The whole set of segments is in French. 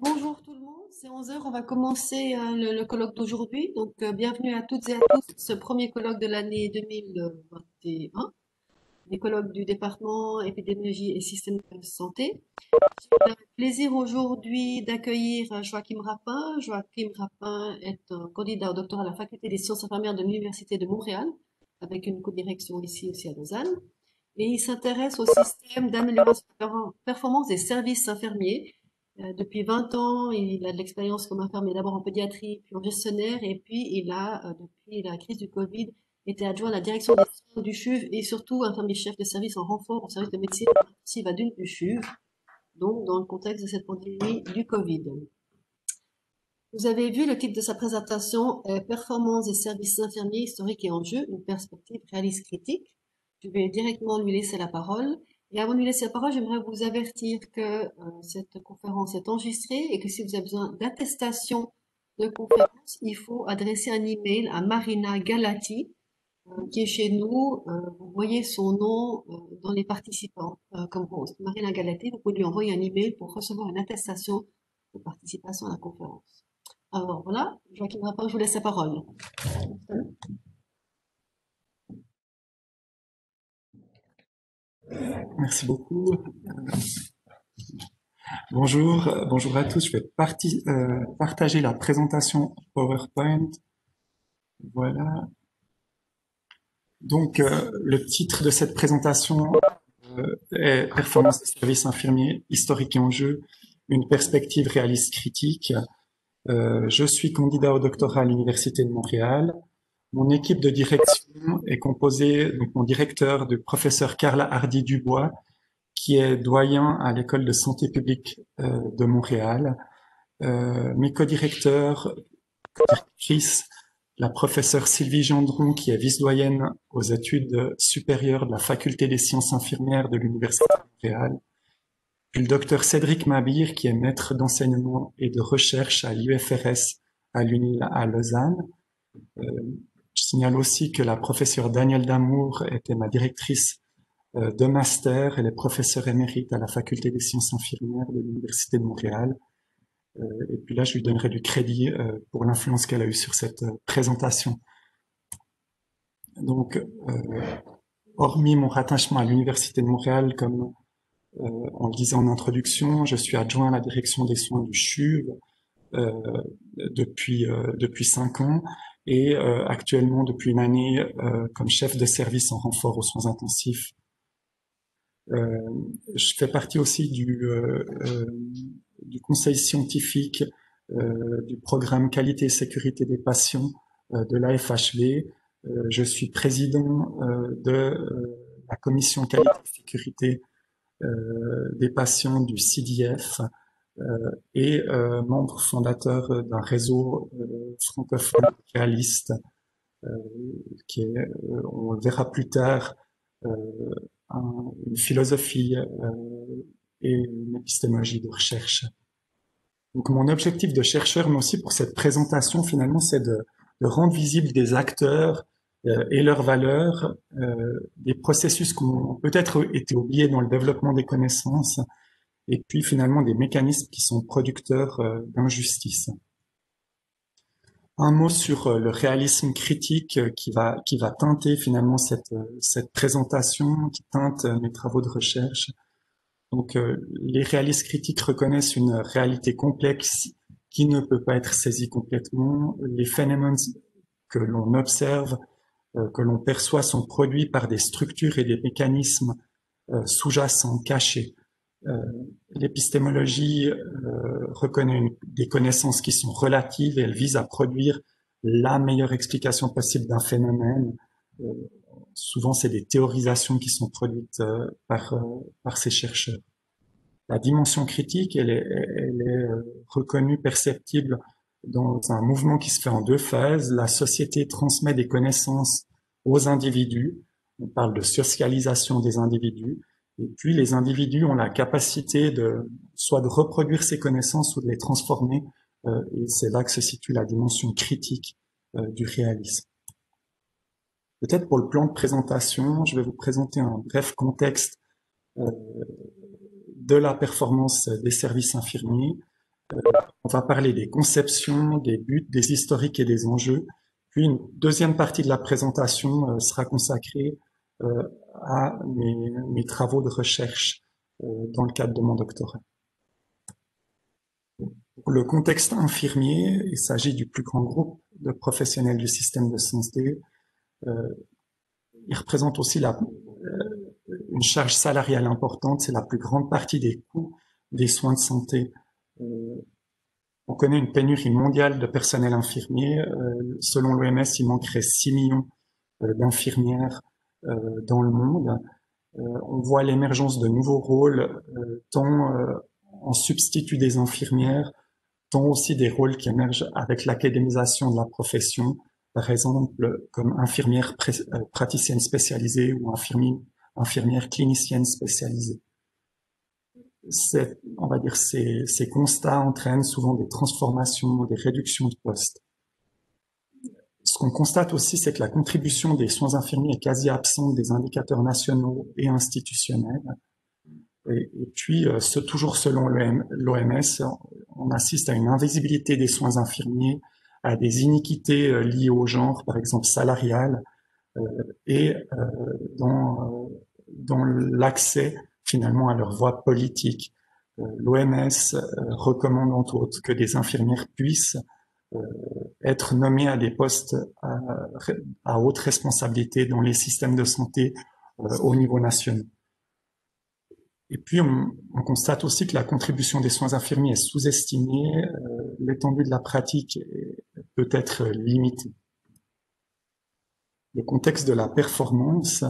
Bonjour tout le monde, c'est 11 heures. On va commencer le colloque d'aujourd'hui. Donc, bienvenue à toutes et à tous, ce premier colloque de l'année 2021, les colloques du département épidémiologie et système de santé. J'ai le plaisir aujourd'hui d'accueillir Joachim Rapin. Joachim Rapin est un candidat au doctorat à la faculté des sciences infirmières de l'Université de Montréal, avec une co-direction ici aussi à Lausanne. Et il s'intéresse au système d'amélioration de la performance des services infirmiers. Depuis 20 ans, il a de l'expérience comme infirmier d'abord en pédiatrie, puis en gestionnaire, et puis il a, depuis la crise du Covid, été adjoint à la direction des soins du CHUV et surtout infirmier chef de service en renfort au service de médecine intensive à Dune du CHUV, donc dans le contexte de cette pandémie du Covid. Vous avez vu le titre de sa présentation, Performance des services infirmiers historiques et enjeux, une perspective réaliste critique. Je vais directement lui laisser la parole. Et avant de lui laisser la parole, j'aimerais vous avertir que cette conférence est enregistrée et que si vous avez besoin d'attestation de conférence, il faut adresser un email à Marina Galati, qui est chez nous. Vous voyez son nom dans les participants comme host. Marina Galati, vous pouvez lui envoyer un email pour recevoir une attestation de participation à la conférence. Alors voilà, Joachim Rapin, je vous laisse la parole. Merci beaucoup. Bonjour à tous. Je vais partager la présentation PowerPoint. Voilà. Donc, le titre de cette présentation est Performance des services infirmiers historiques et enjeux, une perspective réaliste critique. Je suis candidat au doctorat à l'Université de Montréal. Mon équipe de direction est composée, donc mon directeur, de professeur Carla Hardy-Dubois, qui est doyen à l'école de santé publique de Montréal. Mes co-directeurs, co-directrices, la professeure Sylvie Gendron, qui est vice-doyenne aux études supérieures de la faculté des sciences infirmières de l'Université de Montréal, puis le docteur Cédric Mabir, qui est maître d'enseignement et de recherche à l'UFRS à l'UNIL à Lausanne. Je signale aussi que la professeure Danielle Damour était ma directrice de master. Elle est professeure émérite à la faculté des sciences infirmières de l'Université de Montréal. Et puis là, je lui donnerai du crédit pour l'influence qu'elle a eue sur cette présentation. Donc, hormis mon rattachement à l'Université de Montréal, comme on le disait en introduction, je suis adjoint à la direction des soins du CHUV depuis 5 ans et actuellement depuis une année comme chef de service en renfort aux soins intensifs. Je fais partie aussi du conseil scientifique du programme qualité et sécurité des patients de l'AFHV. Je suis président de la commission qualité et sécurité des patients du CDF et membre fondateur d'un réseau francophone réaliste qui est, on le verra plus tard, une philosophie et une épistémologie de recherche. Donc mon objectif de chercheur, mais aussi pour cette présentation, finalement, c'est de rendre visible des acteurs et leurs valeurs, des processus qui ont peut-être été oubliés dans le développement des connaissances, et puis finalement des mécanismes qui sont producteurs d'injustice. Un mot sur le réalisme critique qui va teinter finalement cette présentation, qui teinte mes travaux de recherche. Donc, les réalistes critiques reconnaissent une réalité complexe qui ne peut pas être saisie complètement. Les phénomènes que l'on observe, que l'on perçoit, sont produits par des structures et des mécanismes sous-jacents, cachés. L'épistémologie reconnaît des connaissances qui sont relatives et elle vise à produire la meilleure explication possible d'un phénomène. Souvent, c'est des théorisations qui sont produites par ces chercheurs. La dimension critique, elle est reconnue, perceptible dans un mouvement qui se fait en 2 phases. La société transmet des connaissances aux individus. On parle de socialisation des individus. Et puis, les individus ont la capacité soit de reproduire ces connaissances ou de les transformer. Et c'est là que se situe la dimension critique du réalisme. Peut-être pour le plan de présentation, je vais vous présenter un bref contexte de la performance des services infirmiers. On va parler des conceptions, des buts, des historiques et des enjeux. Puis une deuxième partie de la présentation sera consacrée à mes travaux de recherche dans le cadre de mon doctorat. Pour le contexte infirmier, il s'agit du plus grand groupe de professionnels du système de santé. Il représente aussi une charge salariale importante, c'est la plus grande partie des coûts des soins de santé. On connaît une pénurie mondiale de personnel infirmier. Selon l'OMS, il manquerait 6 millions d'infirmières dans le monde. On voit l'émergence de nouveaux rôles, tant en substitut des infirmières, tant aussi des rôles qui émergent avec l'académisation de la profession, par exemple comme infirmière praticienne spécialisée ou infirmière clinicienne spécialisée. On va dire, ces constats entraînent souvent des transformations, des réductions de postes. Ce qu'on constate aussi, c'est que la contribution des soins infirmiers est quasi absente des indicateurs nationaux et institutionnels. Et puis, toujours selon l'OMS, on assiste à une invisibilité des soins infirmiers, à des iniquités liées au genre, par exemple salariales, et dans l'accès finalement à leur voie politique. L'OMS recommande entre autres que des infirmières puissent être nommées à des postes à haute responsabilité dans les systèmes de santé au niveau national. Et puis, on constate aussi que la contribution des soins infirmiers est sous-estimée, l'étendue de la pratique peut être limitée. Le contexte de la performance,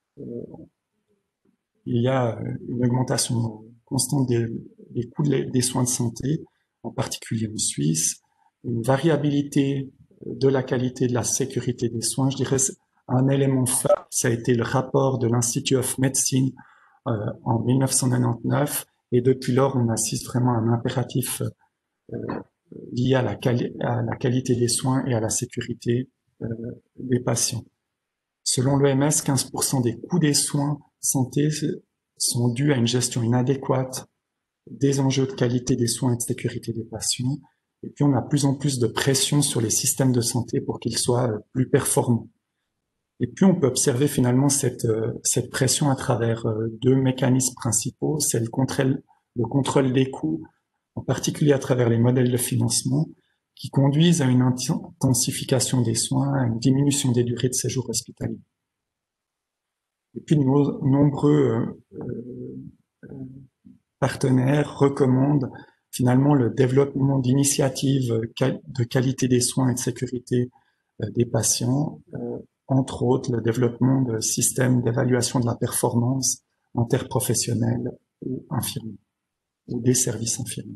il y a une augmentation constante des coûts des soins de santé, en particulier en Suisse, une variabilité de la qualité de la sécurité des soins. Je dirais un élément phare, ça a été le rapport de l'Institute of Medicine en 1999, et depuis lors, on assiste vraiment à un impératif lié à la qualité des soins et à la sécurité des patients. Selon l'OMS, 15% des coûts des soins santé sont dus à une gestion inadéquate des enjeux de qualité des soins et de sécurité des patients. Et puis, on a de plus en plus de pression sur les systèmes de santé pour qu'ils soient plus performants. Et puis, on peut observer finalement cette pression à travers deux mécanismes principaux. C'est le contrôle des coûts, en particulier à travers les modèles de financement, qui conduisent à une intensification des soins, à une diminution des durées de séjour hospitalier. Et puis, nombreux partenaires recommandent finalement le développement d'initiatives de qualité des soins et de sécurité des patients, entre autres le développement de systèmes d'évaluation de la performance interprofessionnelle ou infirmiers, ou des services infirmiers.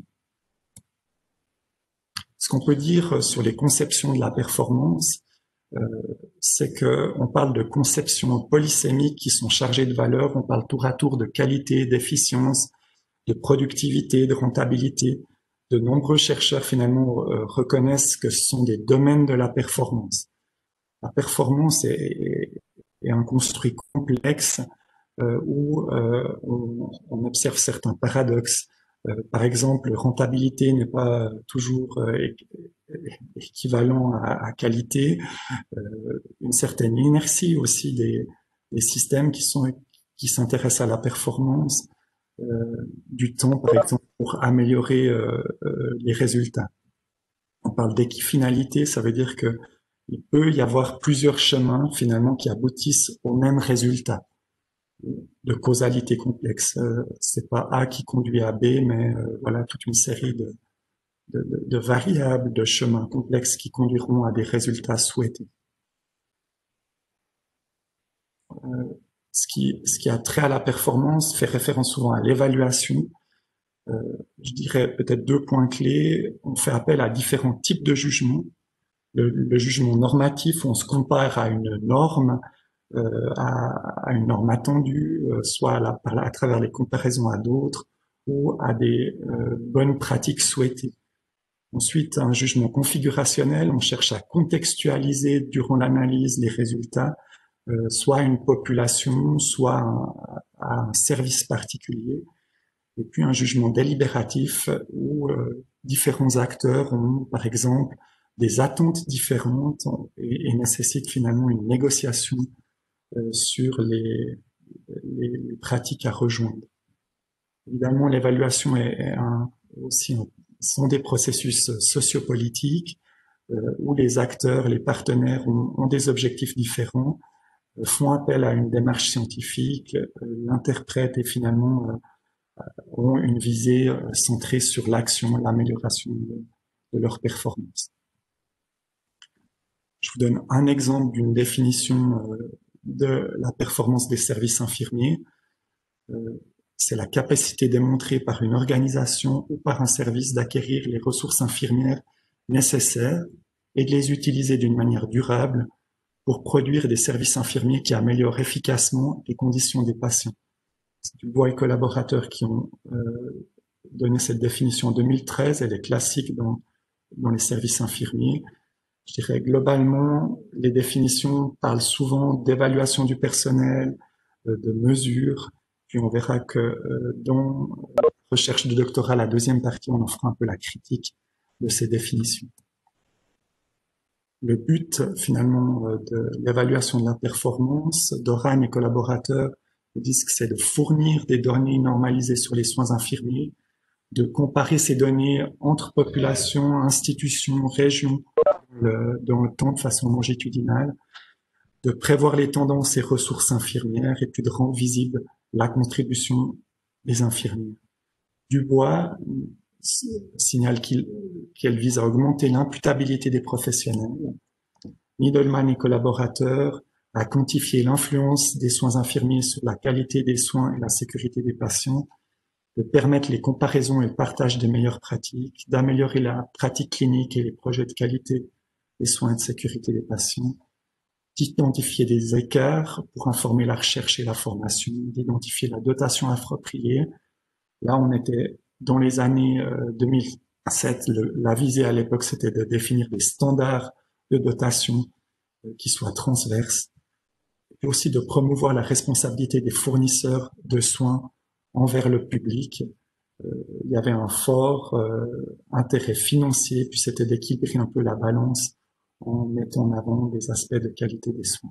Ce qu'on peut dire sur les conceptions de la performance, c'est qu'on parle de conceptions polysémiques qui sont chargées de valeur, on parle tour à tour de qualité, d'efficience, de productivité, de rentabilité. De nombreux chercheurs finalement reconnaissent que ce sont des domaines de la performance. La performance est un construit complexe où on observe certains paradoxes. Par exemple, rentabilité n'est pas toujours équivalent à qualité. Une certaine inertie aussi des systèmes qui s'intéressent à la performance, du temps, par exemple, pour améliorer les résultats. On parle d'équifinalité, ça veut dire que il peut y avoir plusieurs chemins finalement qui aboutissent au même résultat de causalité complexe. C'est pas A qui conduit à B, mais voilà toute une série de variables, de chemins complexes qui conduiront à des résultats souhaités. Ce qui a trait à la performance fait référence souvent à l'évaluation. Je dirais peut-être deux points clés. On fait appel à différents types de jugements. Le jugement normatif, on se compare à une norme, à une norme attendue, soit à travers les comparaisons à d'autres ou à des bonnes pratiques souhaitées. Ensuite, un jugement configurationnel, on cherche à contextualiser durant l'analyse les résultats, soit à une population, soit à un service particulier. Et puis un jugement délibératif où différents acteurs ont, par exemple, des attentes différentes et nécessitent finalement une négociation sur les pratiques à rejoindre. Évidemment, l'évaluation sont des processus sociopolitiques où les acteurs, les partenaires ont des objectifs différents, font appel à une démarche scientifique, l'interprètent et finalement ont une visée centrée sur l'action, l'amélioration de leur performance. Je vous donne un exemple d'une définition de la performance des services infirmiers. C'est la capacité démontrée par une organisation ou par un service d'acquérir les ressources infirmières nécessaires et de les utiliser d'une manière durable pour produire des services infirmiers qui améliorent efficacement les conditions des patients. C'est Dubois et collaborateurs qui ont donné cette définition en 2013. Elle est classique dans les services infirmiers. Je dirais globalement, les définitions parlent souvent d'évaluation du personnel, de mesures. Puis on verra que dans la recherche de doctorat, la deuxième partie, on en fera un peu la critique de ces définitions. Le but finalement de l'évaluation de la performance, d'Oran et collaborateurs disent que c'est de fournir des données normalisées sur les soins infirmiers, de comparer ces données entre populations, institutions, régions dans le temps de façon longitudinale, de prévoir les tendances et ressources infirmières et puis de rendre visible la contribution des infirmiers. Dubois signale qu'elle vise à augmenter l'imputabilité des professionnels. Niedelman et collaborateurs à quantifier l'influence des soins infirmiers sur la qualité des soins et la sécurité des patients, de permettre les comparaisons et le partage des meilleures pratiques, d'améliorer la pratique clinique et les projets de qualité des soins et de sécurité des patients, d'identifier des écarts pour informer la recherche et la formation, d'identifier la dotation appropriée. Là, on était dans les années 2007. La visée à l'époque, c'était de définir des standards de dotation qui soient transverses, et aussi de promouvoir la responsabilité des fournisseurs de soins envers le public. Il y avait un fort intérêt financier, puis c'était d'équilibrer un peu la balance en mettant en avant des aspects de qualité des soins.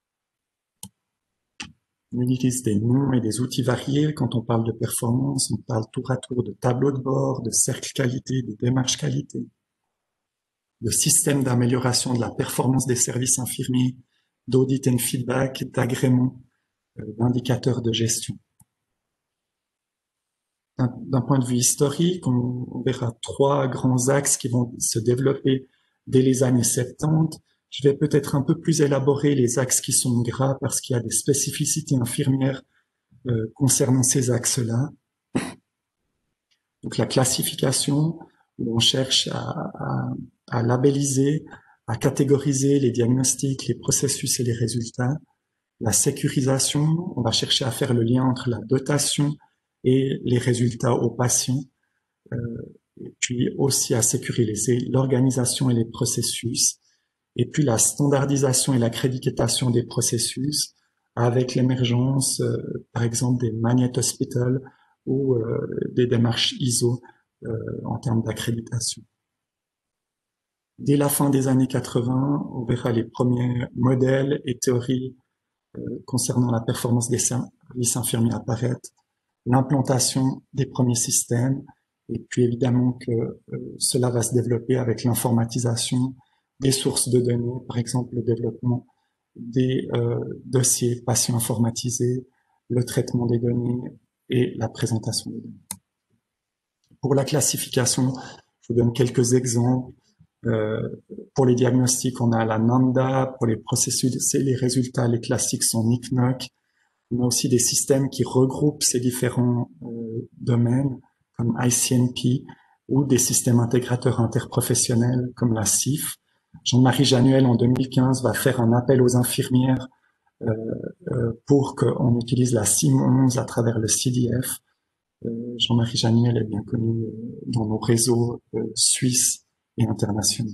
On utilise des noms et des outils variés. Quand on parle de performance, on parle tour à tour de tableau de bord, de cercle qualité, de démarche qualité, de système d'amélioration de la performance des services infirmiers, d'audit and feedback, d'agrément, d'indicateurs de gestion. D'un point de vue historique, on verra trois grands axes qui vont se développer dès les années 70. Je vais peut-être un peu plus élaborer les axes qui sont gras parce qu'il y a des spécificités infirmières concernant ces axes-là. Donc la classification, où on cherche à labelliser, à catégoriser les diagnostics, les processus et les résultats. La sécurisation, on va chercher à faire le lien entre la dotation et les résultats aux patients, et puis aussi à sécuriser l'organisation et les processus, et puis la standardisation et l'accréditation des processus avec l'émergence, par exemple, des Magnet Hospital ou des démarches ISO en termes d'accréditation. Dès la fin des années 80, on verra les premiers modèles et théories concernant la performance des services infirmiers apparaître, l'implantation des premiers systèmes, et puis évidemment que cela va se développer avec l'informatisation des sources de données, par exemple le développement des dossiers patients informatisés, le traitement des données et la présentation des données. Pour la classification, je vous donne quelques exemples. Pour les diagnostics, on a la NANDA, pour les processus et les résultats, les classiques sont NICNOC. On a aussi des systèmes qui regroupent ces différents domaines, comme ICNP, ou des systèmes intégrateurs interprofessionnels, comme la CIF. Jean-Marie Januel, en 2015, va faire un appel aux infirmières pour qu'on utilise la CIM11 à travers le CDF. Jean-Marie Januel est bien connu dans nos réseaux suisses et internationaux.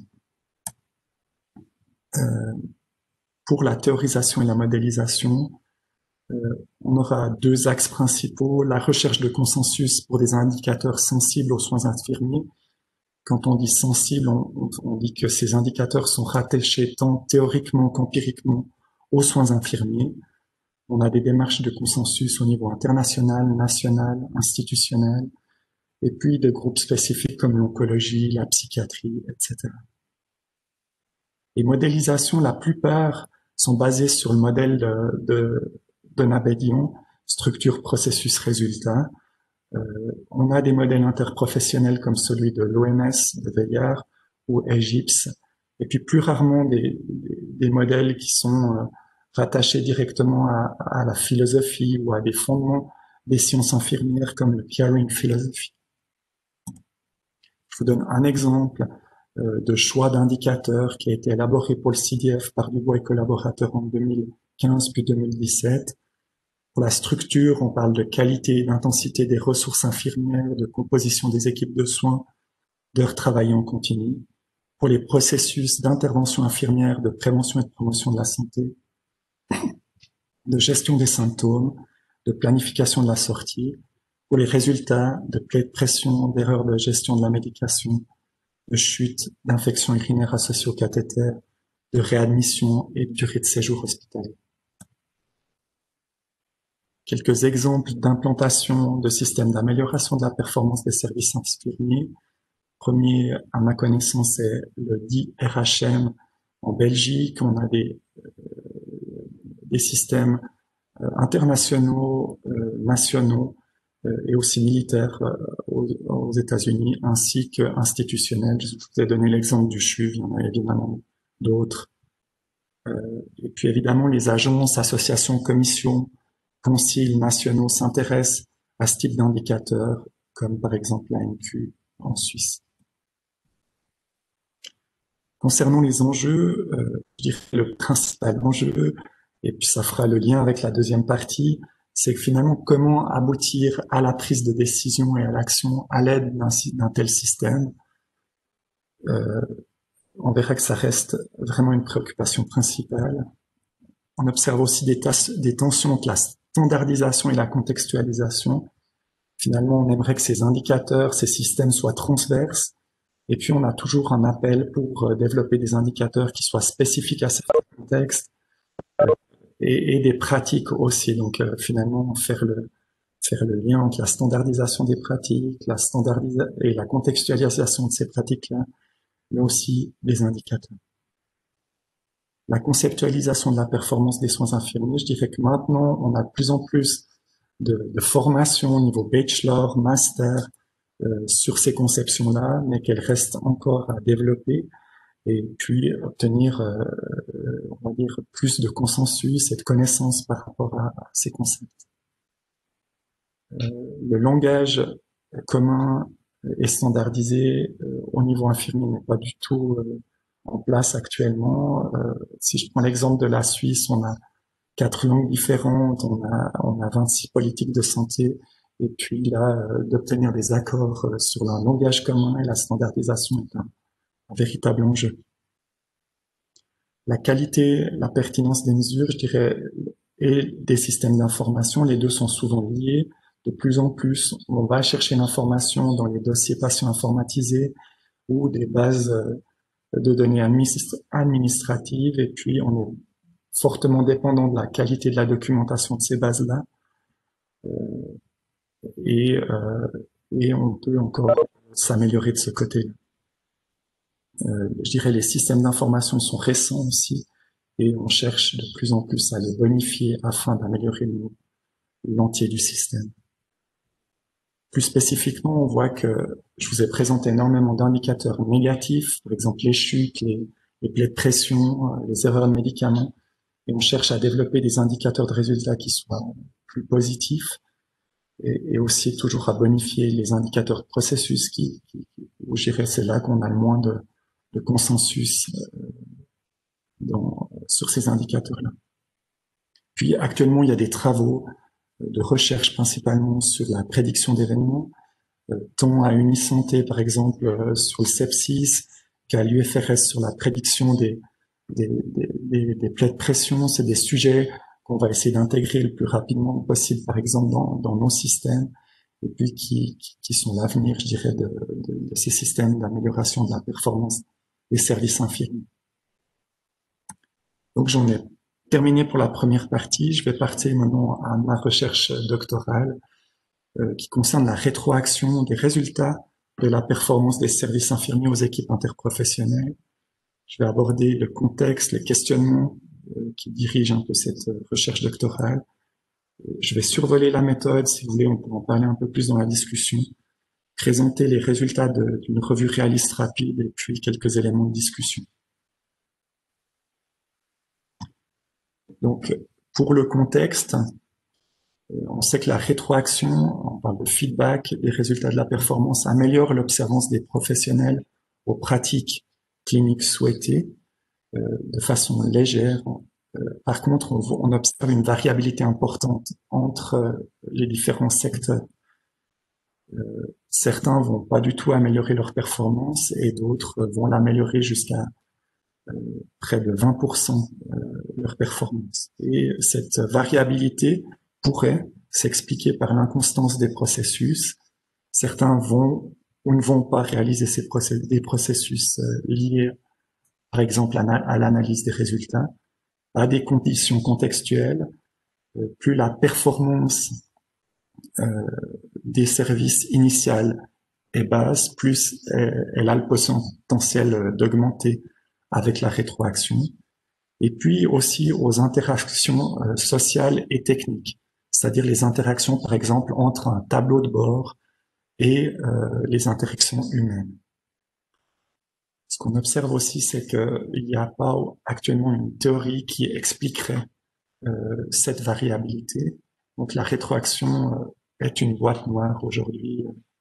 Pour la théorisation et la modélisation, on aura deux axes principaux, la recherche de consensus pour des indicateurs sensibles aux soins infirmiers, Quand on dit sensible, on dit que ces indicateurs sont rattachés tant théoriquement qu'empiriquement aux soins infirmiers. On a des démarches de consensus au niveau international, national, institutionnel, et puis des groupes spécifiques comme l'oncologie, la psychiatrie, etc. Les modélisations, la plupart, sont basées sur le modèle de Nabedian, structure, processus, résultat. On a des modèles interprofessionnels comme celui de l'OMS, de Veillard ou EGIPS, et puis plus rarement des modèles qui sont rattachés directement à la philosophie ou à des fondements des sciences infirmières comme le caring philosophy. Je vous donne un exemple de choix d'indicateurs qui a été élaboré pour le CDF par Dubois et collaborateurs en 2015 puis 2017. Pour la structure, on parle de qualité et d'intensité des ressources infirmières, de composition des équipes de soins, d'heures travaillées en continu. Pour les processus d'intervention infirmière, de prévention et de promotion de la santé, de gestion des symptômes, de planification de la sortie. Pour les résultats, de plaies de pression, d'erreurs de gestion de la médication, de chute, d'infection urinaire associée au cathéter, de réadmission et de durée de séjour hospitalier. Quelques exemples d'implantation de systèmes d'amélioration de la performance des services infirmiers. Premier, à ma connaissance, c'est le dit RHM en Belgique. On a des systèmes internationaux, nationaux et aussi militaires aux États-Unis, ainsi qu'institutionnels. Je vous ai donné l'exemple du CHUV, il y en a évidemment d'autres. Et puis évidemment, les agences, associations, commissions, conciles nationaux s'intéressent à ce type d'indicateurs, comme par exemple l'ANQ en Suisse. Concernant les enjeux, je dirais le principal enjeu, et puis ça fera le lien avec la deuxième partie, c'est que finalement comment aboutir à la prise de décision et à l'action à l'aide d'un tel système. On verra que ça reste vraiment une préoccupation principale. On observe aussi des tensions entre la standardisation et la contextualisation. Finalement, on aimerait que ces indicateurs, ces systèmes soient transverses. Et puis, on a toujours un appel pour développer des indicateurs qui soient spécifiques à certains contextes et des pratiques aussi. Donc, finalement, faire le lien entre la standardisation des pratiques, et la contextualisation de ces pratiques-là, mais aussi les indicateurs. La conceptualisation de la performance des soins infirmiers, je dirais que maintenant, on a de plus en plus de formation au niveau bachelor, master, sur ces conceptions-là, mais qu'elles restent encore à développer et puis obtenir, on va dire, plus de consensus et de connaissances par rapport à ces concepts. Le langage commun et standardisé au niveau infirmier n'est pas du tout en place actuellement. Si je prends l'exemple de la Suisse, on a 4 langues différentes, on a 26 politiques de santé, et puis là, d'obtenir des accords sur un langage commun et la standardisation est un véritable enjeu. La qualité, la pertinence des mesures, je dirais, et des systèmes d'information, les deux sont souvent liés. De plus en plus, on va chercher l'information dans les dossiers patients informatisés ou des bases de données administratives, et puis on est fortement dépendant de la qualité de la documentation de ces bases-là. Et on peut encore s'améliorer de ce côté. Je dirais les systèmes d'information sont récents aussi, et on cherche de plus en plus à les bonifier afin d'améliorer l'entier du système. Plus spécifiquement, on voit que je vous ai présenté énormément d'indicateurs négatifs, par exemple les chutes, les plaies de pression, les erreurs de médicaments, et on cherche à développer des indicateurs de résultats qui soient plus positifs, et aussi toujours à bonifier les indicateurs de processus où je dirais c'est là qu'on a le moins de consensus sur ces indicateurs-là. Puis actuellement, il y a des travaux de recherche principalement sur la prédiction d'événements, tant à Unisanté par exemple sur le sepsis, qu'à l'UFRS sur la prédiction des plaies de pression. C'est des sujets qu'on va essayer d'intégrer le plus rapidement possible, par exemple, dans nos systèmes. et puis qui sont l'avenir, je dirais, de ces systèmes d'amélioration de la performance des services infirmiers. Donc j'en ai terminé pour la première partie. Je vais partir maintenant à ma recherche doctorale qui concerne la rétroaction des résultats de la performance des services infirmiers aux équipes interprofessionnelles. Je vais aborder le contexte, les questionnements qui dirigent un peu cette recherche doctorale. Je vais survoler la méthode, si vous voulez, on pourra en parler un peu plus dans la discussion, présenter les résultats d'une revue réaliste rapide et puis quelques éléments de discussion. Donc, pour le contexte, on sait que la rétroaction, on parle de feedback, des résultats de la performance améliore l'observance des professionnels aux pratiques cliniques souhaitées de façon légère. Par contre, on observe une variabilité importante entre les différents secteurs. Certains vont pas du tout améliorer leur performance et d'autres vont l'améliorer jusqu'à près de 20% leur performance. Et cette variabilité pourrait s'expliquer par l'inconstance des processus. Certains vont ou ne vont pas réaliser des processus liés, par exemple, à l'analyse des résultats, à des conditions contextuelles. Plus la performance des services initiales est basse, plus elle a le potentiel d'augmenter avec la rétroaction. Et puis aussi aux interactions sociales et techniques, c'est-à-dire les interactions, par exemple, entre un tableau de bord et les interactions humaines. Ce qu'on observe aussi, c'est qu'il n'y a pas actuellement une théorie qui expliquerait cette variabilité. Donc la rétroaction est une boîte noire aujourd'hui.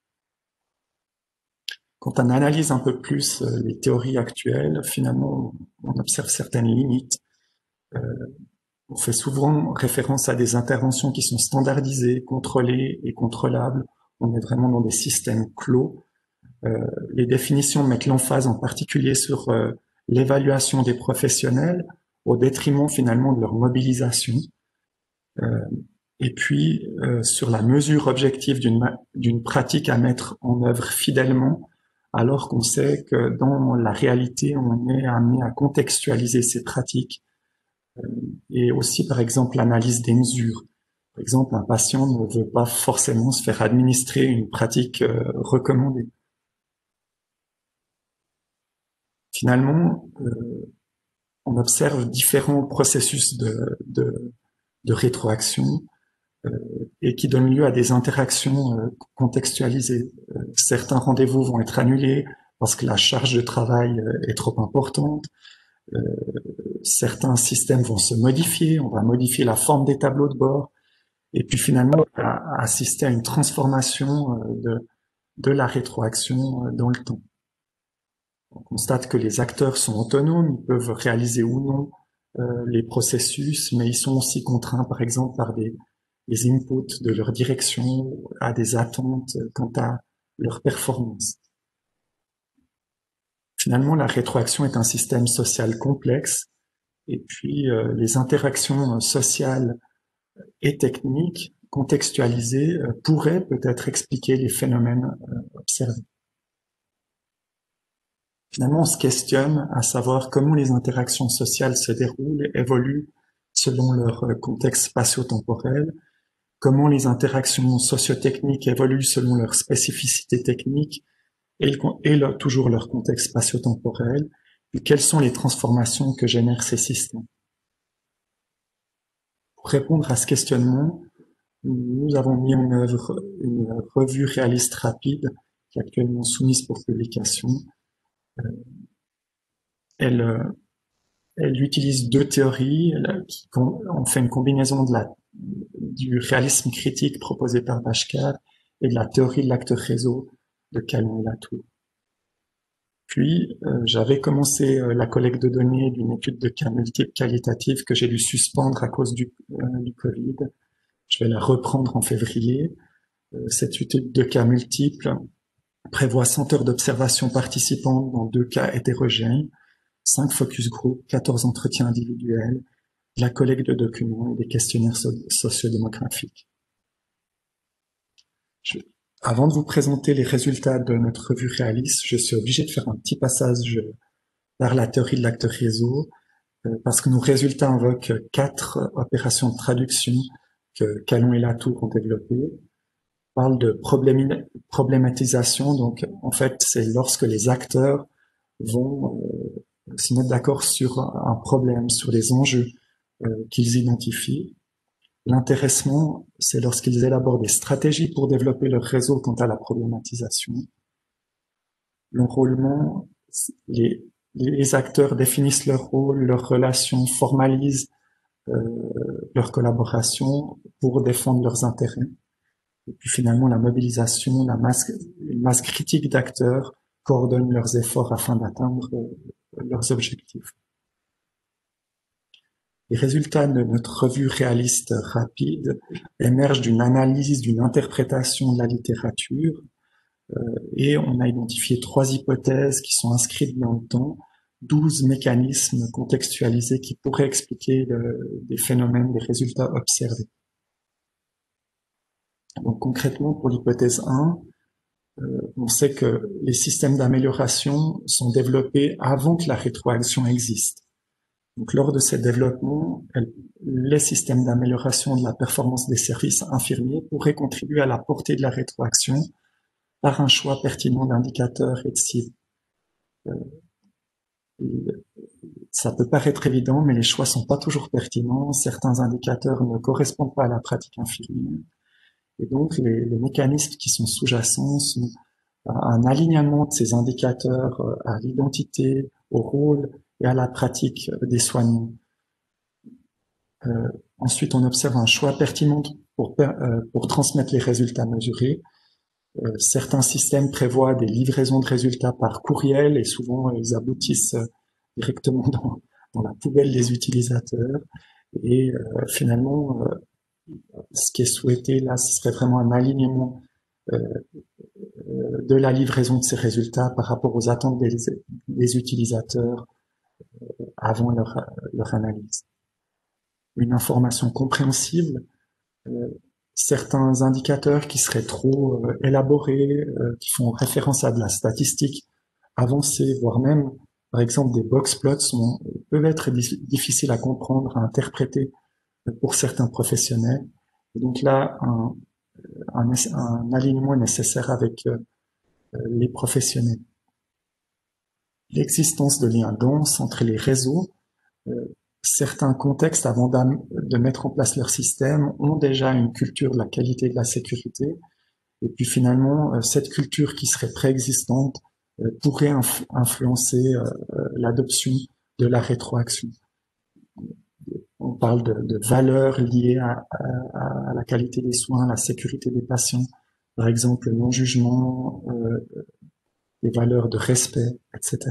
Quand on analyse un peu plus les théories actuelles, finalement, on observe certaines limites. On fait souvent référence à des interventions qui sont standardisées, contrôlées et contrôlables. On est vraiment dans des systèmes clos. Les définitions mettent l'emphase en particulier sur l'évaluation des professionnels au détriment finalement de leur mobilisation. Et puis sur la mesure objective d'une pratique à mettre en œuvre fidèlement, alors qu'on sait que dans la réalité, on est amené à contextualiser ces pratiques et aussi, par exemple, l'analyse des mesures. Par exemple, un patient ne veut pas forcément se faire administrer une pratique recommandée. Finalement, on observe différents processus de rétroaction et qui donnent lieu à des interactions contextualisées. Certains rendez-vous vont être annulés parce que la charge de travail est trop importante. Certains systèmes vont se modifier, on va modifier la forme des tableaux de bord, et puis finalement on va assister à une transformation de la rétroaction dans le temps. On constate que les acteurs sont autonomes, ils peuvent réaliser ou non les processus, mais ils sont aussi contraints par exemple par des inputs de leur direction, à des attentes quant à leur performance. Finalement, la rétroaction est un système social complexe et puis les interactions sociales et techniques contextualisées pourraient peut-être expliquer les phénomènes observés. Finalement, on se questionne à savoir comment les interactions sociales se déroulent et évoluent selon leur contexte spatio-temporel, comment les interactions socio-techniques évoluent selon leur spécificité technique et toujours leur contexte spatio-temporel, et quelles sont les transformations que génèrent ces systèmes. Pour répondre à ce questionnement, nous avons mis en œuvre une revue réaliste rapide qui est actuellement soumise pour publication. Elle utilise deux théories. On fait une combinaison du réalisme critique proposé par Bashkar et de la théorie de l'acteur réseau de Calmont et Latour. Puis, j'avais commencé la collecte de données d'une étude de cas multiples qualitative que j'ai dû suspendre à cause du Covid. Je vais la reprendre en février. Cette étude de cas multiples prévoit 100 heures d'observation participantes dans 2 cas hétérogènes, 5 focus group, 14 entretiens individuels, de la collecte de documents et des questionnaires sociodémographiques. Je- Avant de vous présenter les résultats de notre revue réaliste, je suis obligé de faire un petit passage vers la théorie de l'acteur réseau, parce que nos résultats invoquent 4 opérations de traduction que Calon et Latour ont développées. On parle de problématisation, donc en fait c'est lorsque les acteurs vont se mettre d'accord sur un problème, sur les enjeux qu'ils identifient. L'intéressement, c'est lorsqu'ils élaborent des stratégies pour développer leur réseau quant à la problématisation. L'enrôlement, les, les acteurs définissent leur rôle, leurs relations, formalisent leur collaboration pour défendre leurs intérêts. Et puis finalement, la mobilisation, une masse critique d'acteurs coordonne leurs efforts afin d'atteindre leurs objectifs. Les résultats de notre revue réaliste rapide émergent d'une analyse, d'une interprétation de la littérature, et on a identifié 3 hypothèses qui sont inscrites dans le temps, 12 mécanismes contextualisés qui pourraient expliquer des phénomènes, des résultats observés. Donc concrètement, pour l'hypothèse 1, on sait que les systèmes d'amélioration sont développés avant que la rétroaction existe. Donc lors de ces développements, les systèmes d'amélioration de la performance des services infirmiers pourraient contribuer à la portée de la rétroaction par un choix pertinent d'indicateurs et de cibles. Ça peut paraître évident, mais les choix sont pas toujours pertinents. Certains indicateurs ne correspondent pas à la pratique infirmière. Et donc, les mécanismes qui sont sous-jacents sont un alignement de ces indicateurs à l'identité, au rôle et à la pratique des soignants. Ensuite, on observe un choix pertinent pour transmettre les résultats mesurés. Certains systèmes prévoient des livraisons de résultats par courriel et souvent ils aboutissent directement dans la poubelle des utilisateurs. Et finalement, ce qui est souhaité là, ce serait vraiment un alignement de la livraison de ces résultats par rapport aux attentes des utilisateurs avant leur analyse. Une information compréhensible, certains indicateurs qui seraient trop élaborés, qui font référence à de la statistique avancée, voire même, par exemple, des box plots peuvent être difficiles à comprendre, à interpréter pour certains professionnels. Et donc là, un alignement est nécessaire avec les professionnels. L'existence de liens denses entre les réseaux, certains contextes, avant de mettre en place leur système, ont déjà une culture de la qualité et de la sécurité. Et puis finalement, cette culture qui serait préexistante pourrait influencer l'adoption de la rétroaction. On parle de valeurs liées à la qualité des soins, la sécurité des patients, par exemple le non-jugement, les valeurs de respect, etc.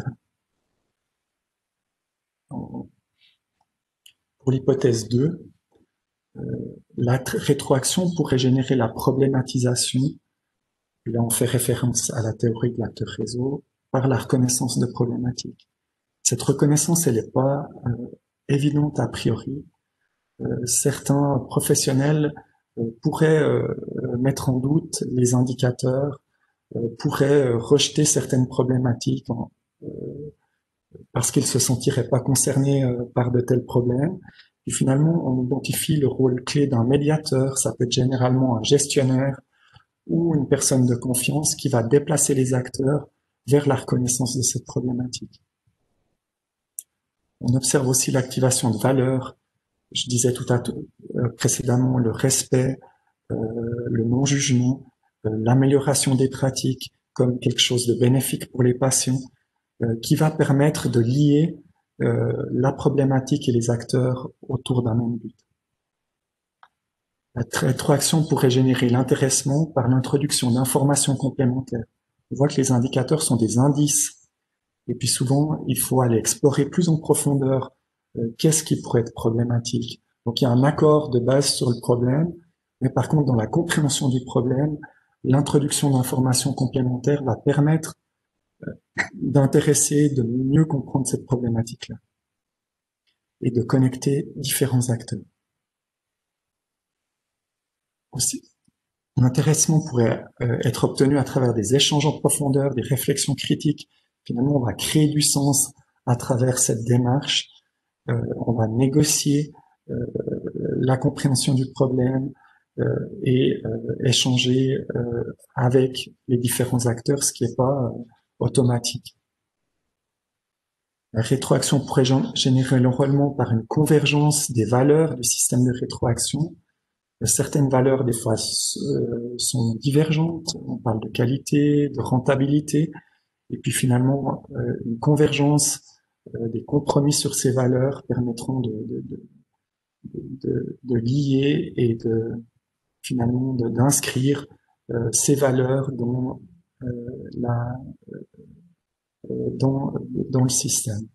Pour l'hypothèse 2, la rétroaction pourrait générer la problématisation, là on fait référence à la théorie de l'acteur réseau, par la reconnaissance de problématiques. Cette reconnaissance, elle n'est pas évidente a priori. Certains professionnels pourraient mettre en doute les indicateurs, pourraient rejeter certaines problématiques parce qu'ils se sentiraient pas concernés par de tels problèmes. Et finalement, on identifie le rôle clé d'un médiateur, ça peut être généralement un gestionnaire ou une personne de confiance qui va déplacer les acteurs vers la reconnaissance de cette problématique. On observe aussi l'activation de valeurs. Je disais précédemment le respect, le non-jugement, l'amélioration des pratiques comme quelque chose de bénéfique pour les patients, qui va permettre de lier la problématique et les acteurs autour d'un même but. La rétroaction pourrait générer l'intéressement par l'introduction d'informations complémentaires. On voit que les indicateurs sont des indices, et puis souvent, il faut aller explorer plus en profondeur qu'est-ce qui pourrait être problématique. Donc il y a un accord de base sur le problème, mais par contre, dans la compréhension du problème, l'introduction d'informations complémentaires va permettre d'intéresser, de mieux comprendre cette problématique-là et de connecter différents acteurs. Aussi, L'intéressement pourrait être obtenu à travers des échanges en profondeur, des réflexions critiques. Finalement, on va créer du sens à travers cette démarche. On va négocier la compréhension du problème et échanger avec les différents acteurs, ce qui n'est pas automatique. La rétroaction pourrait générer l'enrôlement par une convergence des valeurs du système de rétroaction. Certaines valeurs, des fois, sont divergentes. On parle de qualité, de rentabilité. Et puis finalement, une convergence des compromis sur ces valeurs permettront de lier et finalement d'inscrire ces valeurs la, dans le système.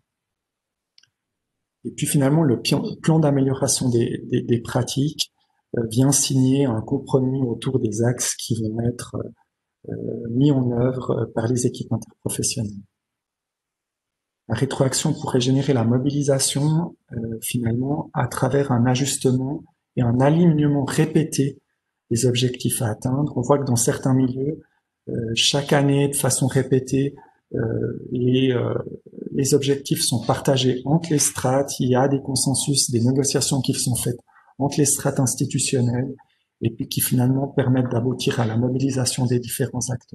Et puis finalement, le plan d'amélioration des pratiques vient signer un compromis autour des axes qui vont être mis en œuvre par les équipes interprofessionnelles. La rétroaction pourrait générer la mobilisation finalement à travers un ajustement et un alignement répété des objectifs à atteindre. On voit que dans certains milieux, chaque année, de façon répétée, les objectifs sont partagés entre les strates, il y a des consensus, des négociations qui sont faites entre les strates institutionnelles et puis qui finalement permettent d'aboutir à la mobilisation des différents acteurs.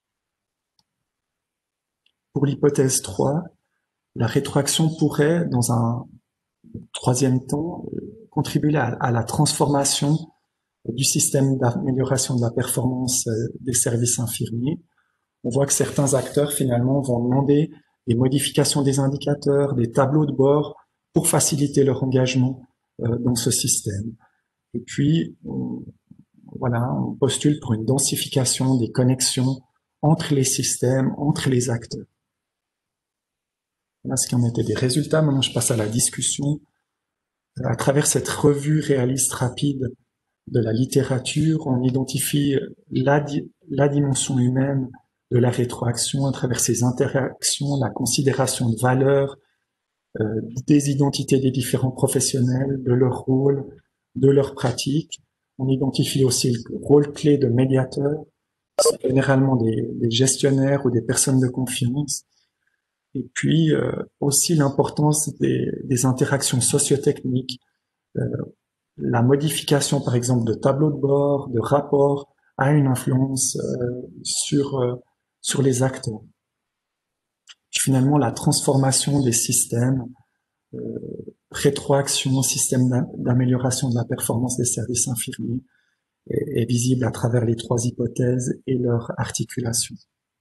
Pour l'hypothèse 3, la rétroaction pourrait, dans un troisième temps, contribuer à la transformation du système d'amélioration de la performance des services infirmiers. On voit que certains acteurs, finalement, vont demander des modifications des indicateurs, des tableaux de bord pour faciliter leur engagement dans ce système. Et puis, on postule pour une densification des connexions entre les systèmes, entre les acteurs. Voilà ce qui en était des résultats. Maintenant, je passe à la discussion. À travers cette revue réaliste rapide de la littérature, on identifie la dimension humaine de la rétroaction à travers ses interactions, la considération de valeurs, des identités des différents professionnels, de leur rôle, de leurs pratiques. On identifie aussi le rôle clé de médiateur, généralement des gestionnaires ou des personnes de confiance. Et puis aussi l'importance des interactions sociotechniques, la modification par exemple de tableaux de bord, de rapports, a une influence sur les acteurs. Puis finalement, la transformation des systèmes, rétroaction, système d'amélioration de la performance des services infirmiers, est visible à travers les trois hypothèses et leur articulation.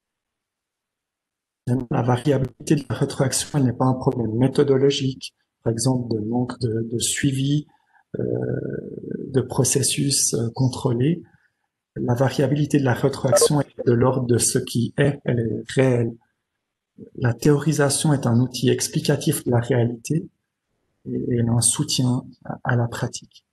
La variabilité de la rétroaction, elle n'est pas un problème méthodologique, par exemple de manque de suivi, de processus contrôlés. La variabilité de la rétroaction est de l'ordre de ce qui est, elle est réelle. La théorisation est un outil explicatif de la réalité et un soutien à la pratique.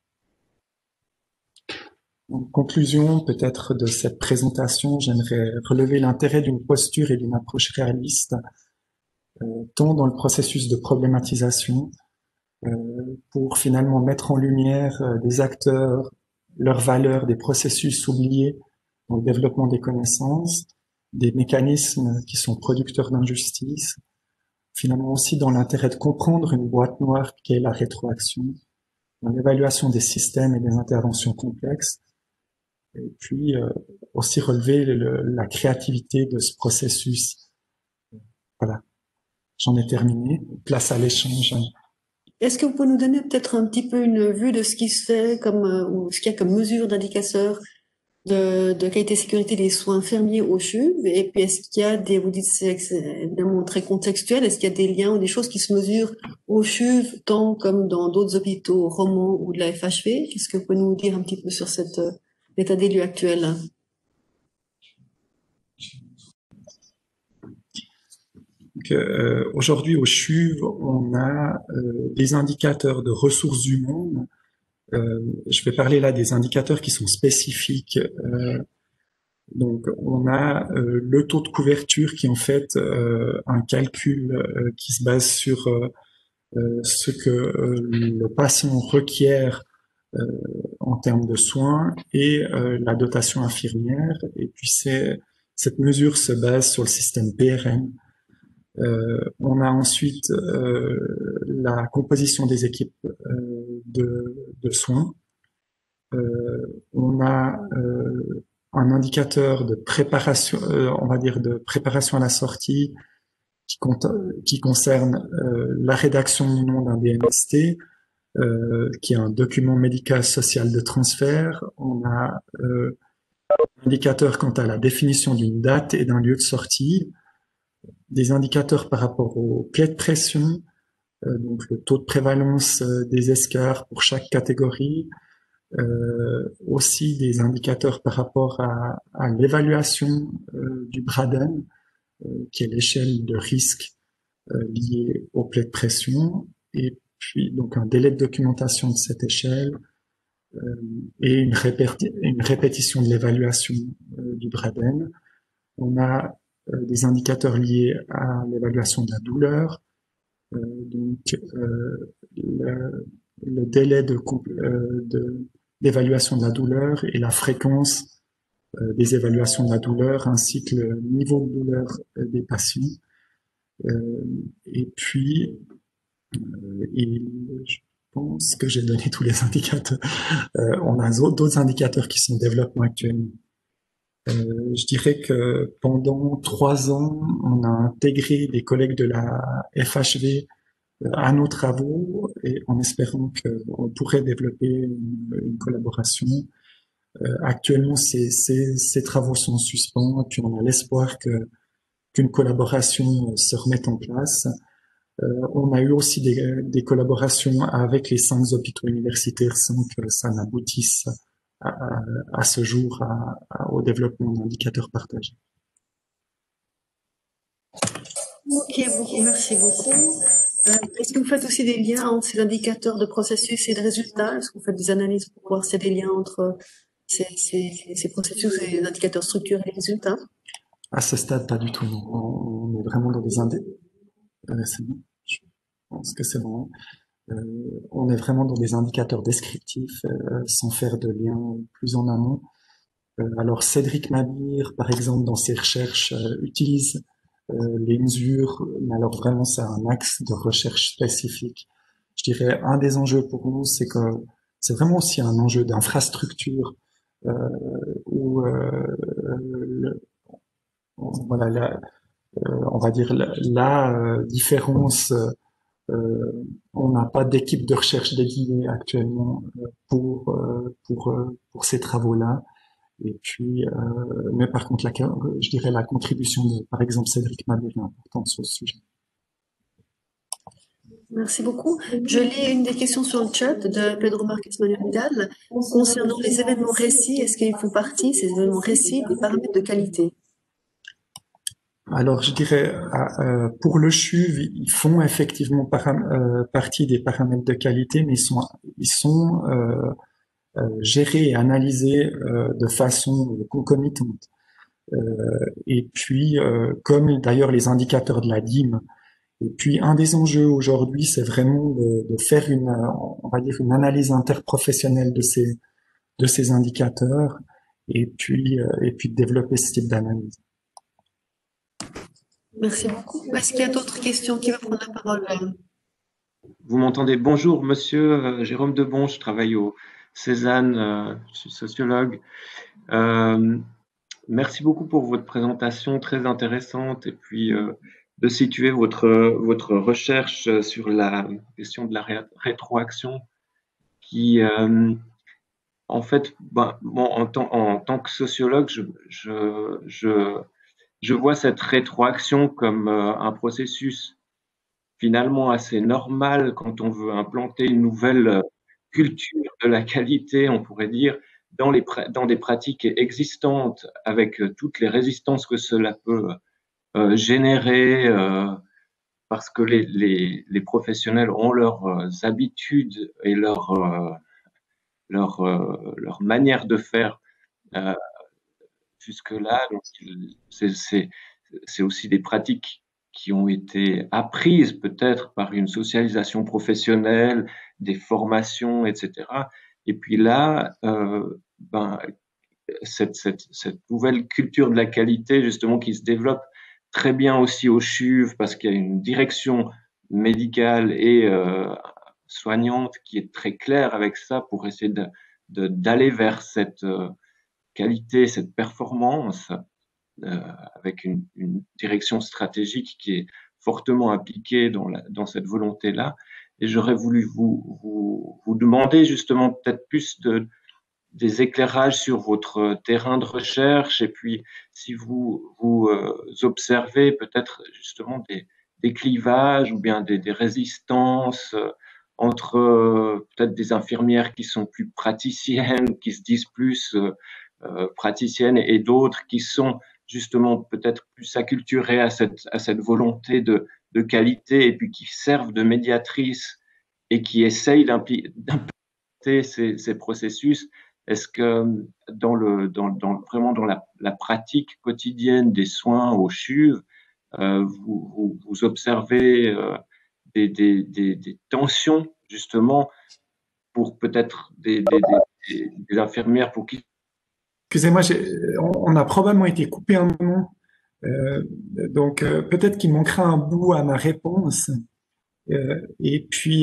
En conclusion, peut-être de cette présentation, j'aimerais relever l'intérêt d'une posture et d'une approche réaliste, tant dans le processus de problématisation, pour finalement mettre en lumière des acteurs, leurs valeurs, des processus oubliés dans le développement des connaissances, des mécanismes qui sont producteurs d'injustice, finalement aussi dans l'intérêt de comprendre une boîte noire qu'est la rétroaction, dans l'évaluation des systèmes et des interventions complexes, et puis aussi relever la créativité de ce processus. Voilà, j'en ai terminé. Place à l'échange. Est-ce que vous pouvez nous donner peut-être un petit peu une vue de ce qui se fait ou ce qu'il y a comme mesure d'indicateurs de qualité et sécurité des soins infirmiers au CHUV? Et puis, est-ce qu'il y a vous dites c'est évidemment très contextuel, est-ce qu'il y a des liens ou des choses qui se mesurent au CHUV, tant comme dans d'autres hôpitaux romans ou de la FHV? Qu'est-ce que vous pouvez nous dire un petit peu sur l'état des lieux actuel? Aujourd'hui, au CHUV, on a des indicateurs de ressources humaines. Je vais parler là des indicateurs qui sont spécifiques. Donc, on a le taux de couverture qui est en fait un calcul qui se base sur ce que le patient requiert euh, en termes de soins et la dotation infirmière. Et puis cette mesure se base sur le système PRN. On a ensuite la composition des équipes de soins. On a un indicateur de préparation, on va dire de préparation à la sortie qui concerne la rédaction ou non d'un DMST, qui est un document médical social de transfert. On a un indicateur quant à la définition d'une date et d'un lieu de sortie, des indicateurs par rapport au pied de pression, donc le taux de prévalence des escarres pour chaque catégorie, aussi des indicateurs par rapport à l'évaluation du Braden, qui est l'échelle de risque liée au plaie de pression, et puis donc un délai de documentation de cette échelle et une répétition de l'évaluation du Braden. On a des indicateurs liés à l'évaluation de la douleur, donc le délai d'évaluation de la douleur et la fréquence des évaluations de la douleur, ainsi que le niveau de douleur des patients. Et puis, je pense que j'ai donné tous les indicateurs. On a d'autres indicateurs qui sont en développement actuellement. Je dirais que pendant 3 ans, on a intégré des collègues de la FHV à nos travaux et en espérant qu'on pourrait développer une collaboration. Actuellement, ces travaux sont en suspens et puis on a l'espoir qu'une collaboration se remette en place. On a eu aussi des collaborations avec les 5 hôpitaux universitaires sans que ça n'aboutisse à, à ce jour au développement d'indicateurs partagés. Ok, merci beaucoup. Est-ce que vous faites aussi des liens entre ces indicateurs de processus et de résultats? Est-ce que vous faites des analyses pour voir s'il y a des liens entre ces processus et les indicateurs structurés et les résultats? À ce stade, pas du tout. Non. On est vraiment dans des c'est bon. Je pense que c'est bon. On est vraiment dans des indicateurs descriptifs, sans faire de lien plus en amont. Alors Cédric Mabir, par exemple, dans ses recherches, utilise les mesures, mais alors vraiment c'est un axe de recherche spécifique. Je dirais un des enjeux pour nous, c'est que c'est vraiment aussi un enjeu d'infrastructure où voilà, on va dire la différence. On n'a pas d'équipe de recherche dédiée actuellement pour ces travaux-là. Et puis, mais par contre, je dirais la contribution de, par exemple, Cédric Mabir est importante sur ce sujet. Merci beaucoup. Je lis une des questions sur le chat de Pedro Marques Manuel Vidal. Concernant les événements récits, est-ce qu'ils font partie, ces événements récits, des paramètres de qualité? Alors, je dirais, pour le CHUV, ils font effectivement partie des paramètres de qualité, mais ils sont gérés et analysés de façon concomitante. Et puis, comme d'ailleurs les indicateurs de la DIM. Et puis, un des enjeux aujourd'hui, c'est vraiment de faire on va dire, une analyse interprofessionnelle de ces indicateurs, et puis de développer ce type d'analyse. Merci beaucoup. Est-ce qu'il y a d'autres questions? Qui va prendre la parole? Vous m'entendez? Bonjour, monsieur Jérôme Debon, je travaille au Cézanne, je suis sociologue. Merci beaucoup pour votre présentation très intéressante et puis de situer votre recherche sur la question de la rétroaction qui, en fait, bon, en tant que sociologue, je vois cette rétroaction comme un processus finalement assez normal quand on veut implanter une nouvelle culture de la qualité, on pourrait dire, dans des pratiques existantes, avec toutes les résistances que cela peut générer, parce que les professionnels ont leurs habitudes et leur manière de faire jusque-là. Donc, c'est aussi des pratiques qui ont été apprises peut-être par une socialisation professionnelle, des formations, etc. Et puis là, ben, cette nouvelle culture de la qualité, justement, qui se développe très bien aussi au CHUV, parce qu'il y a une direction médicale et soignante qui est très claire avec ça pour essayer d'aller vers cette qualité, cette performance, avec une direction stratégique qui est fortement appliquée dans cette volonté-là. Et j'aurais voulu vous demander justement peut-être plus des éclairages sur votre terrain de recherche, et puis si vous observez peut-être justement des clivages ou bien des résistances entre peut-être des infirmières qui sont plus praticiennes, qui se disent plus praticiennes, et d'autres qui sont justement peut-être plus acculturées à cette volonté de qualité, et puis qui servent de médiatrices et qui essayent d'implémenter ces processus. Est-ce que vraiment dans la pratique quotidienne des soins au CHUV, vous observez des tensions justement pour peut-être des infirmières pour qui... Excusez-moi, on a probablement été coupé un moment, donc peut-être qu'il manquera un bout à ma réponse. Et puis,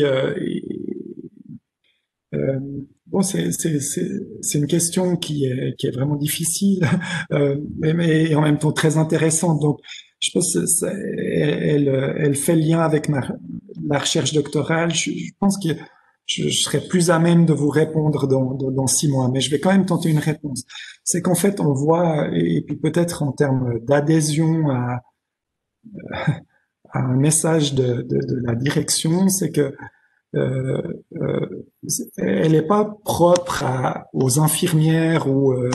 bon, c'est une question qui est vraiment difficile, mais en même temps très intéressante. Donc, je pense que elle fait le lien avec la recherche doctorale. Je pense que je serais plus à même de vous répondre dans 6 mois, mais je vais quand même tenter une réponse. C'est qu'en fait, on voit, et puis peut-être en termes d'adhésion à un message de la direction, c'est que euh, euh, elle n'est pas propre aux infirmières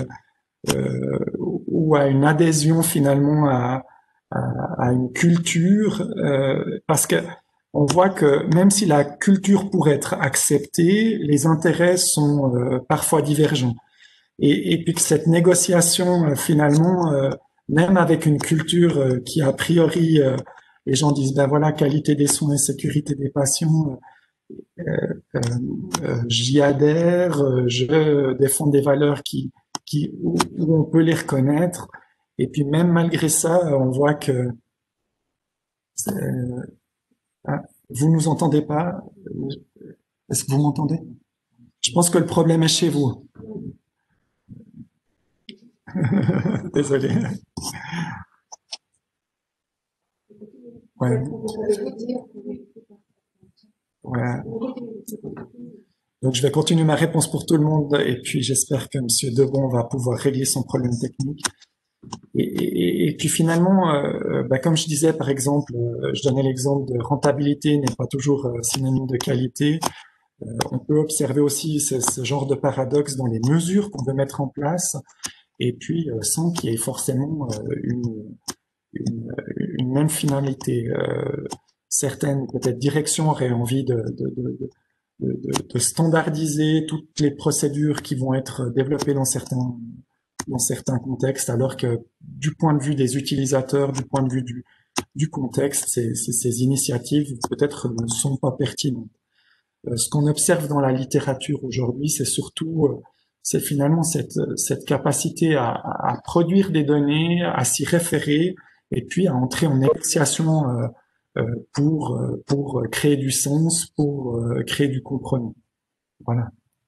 ou à une adhésion finalement à une culture, parce que on voit que même si la culture pourrait être acceptée, les intérêts sont parfois divergents. Et puis que cette négociation, finalement, même avec une culture qui a priori, les gens disent, ben voilà, qualité des soins et sécurité des patients, j'y adhère, je défends des valeurs où on peut les reconnaître. Et puis même malgré ça, on voit que ah, vous nous entendez pas. Est-ce que vous m'entendez? Je pense que le problème est chez vous. Désolé. Ouais. Ouais. Donc, je vais continuer ma réponse pour tout le monde et puis j'espère que Monsieur Debon va pouvoir régler son problème technique. Et puis finalement, bah, comme je disais, par exemple, je donnais l'exemple de rentabilité n'est pas toujours synonyme de qualité. On peut observer aussi ce genre de paradoxe dans les mesures qu'on veut mettre en place, et puis sans qu'il y ait forcément une même finalité. Certaines peut-être directions auraient envie de standardiser toutes les procédures qui vont être développées dans certains contextes, alors que du point de vue des utilisateurs, du point de vue du contexte, ces initiatives peut-être ne sont pas pertinentes. Ce qu'on observe dans la littérature aujourd'hui, c'est surtout, c'est finalement cette capacité à produire des données, à s'y référer, et puis à entrer en négociation pour créer du sens, pour créer du compromis. Voilà.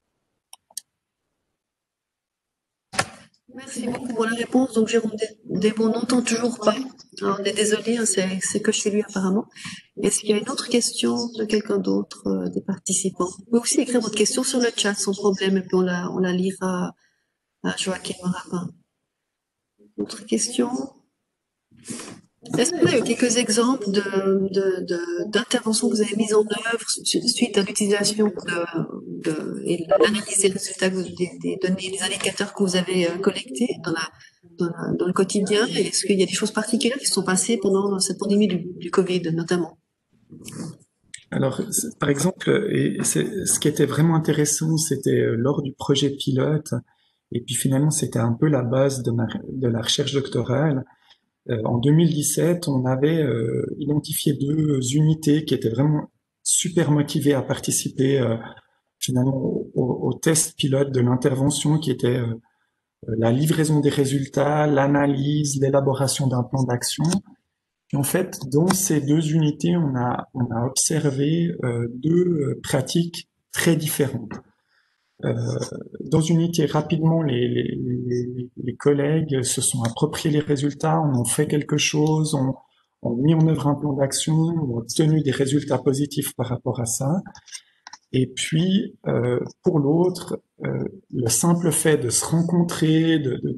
Merci beaucoup pour la réponse. Donc, Jérôme Desbon n'entend toujours pas. Alors, on est désolé, hein, c'est que chez lui apparemment. Est-ce qu'il y a une autre question de quelqu'un d'autre, des participants? Vous pouvez aussi écrire votre question sur le chat sans problème et puis on la lira à Joachim Rapin. Autre question? Est-ce que vous avez quelques exemples d'interventions que vous avez mises en œuvre suite à l'utilisation et l'analyse des résultats des données, des indicateurs que vous avez collectés dans le quotidien? Et est-ce qu'il y a des choses particulières qui se sont passées pendant cette pandémie du Covid, notamment? Alors, par exemple, ce qui était vraiment intéressant, c'était lors du projet pilote, et puis finalement, c'était un peu la base de la recherche doctorale. En 2017, on avait identifié 2 unités qui étaient vraiment super motivées à participer finalement au test pilote de l'intervention qui était la livraison des résultats, l'analyse, l'élaboration d'un plan d'action. Et en fait, dans ces deux unités, on a observé deux pratiques très différentes. Dans une unité, rapidement, les collègues se sont appropriés les résultats, on en fait quelque chose, ont mis en œuvre un plan d'action, ont obtenu des résultats positifs par rapport à ça. Et puis, pour l'autre, le simple fait de se rencontrer,